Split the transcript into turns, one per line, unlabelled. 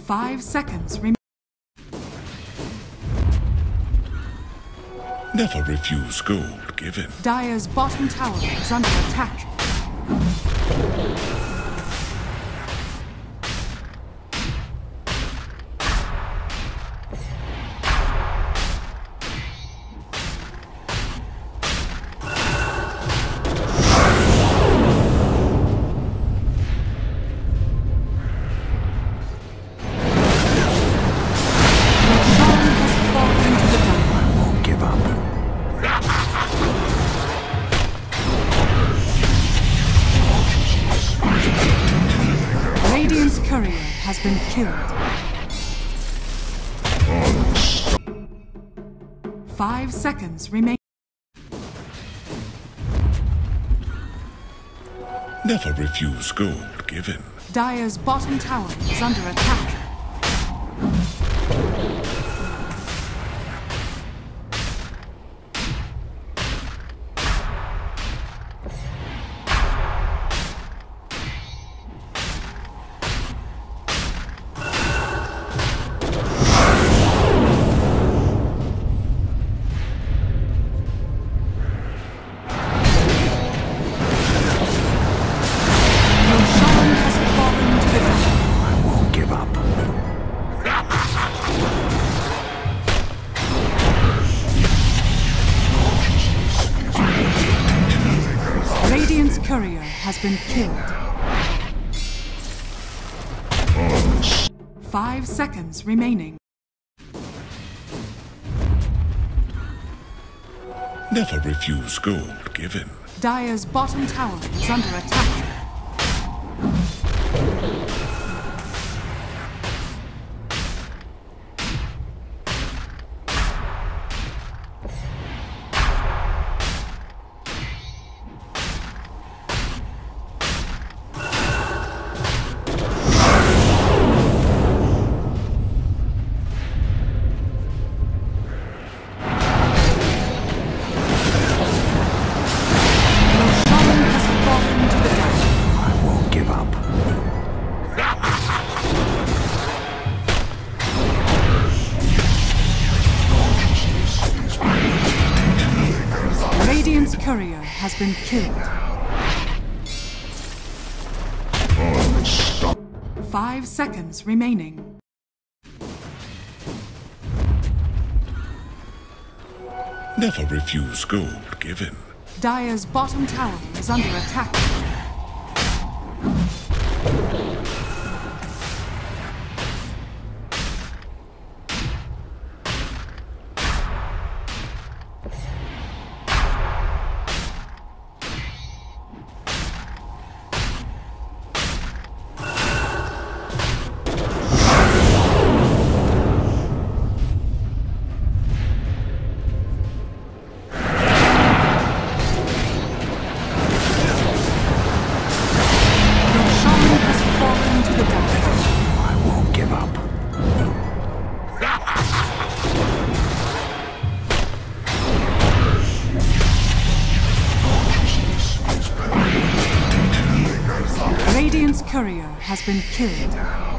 5 seconds remain.
Never refuse gold given.
Dire's bottom tower is under attack. Radiant's courier has been killed. 5 seconds remain.
Never refuse gold given.
Dire's bottom tower is under attack. Radiant's courier has been killed. 5 seconds remaining.
Never refuse gold given.
Dire's bottom tower is under attack. Radiant's courier has been killed. 5 seconds remaining.
Never refuse gold given.
Dire's bottom tower is under attack. Radiant's courier has been killed.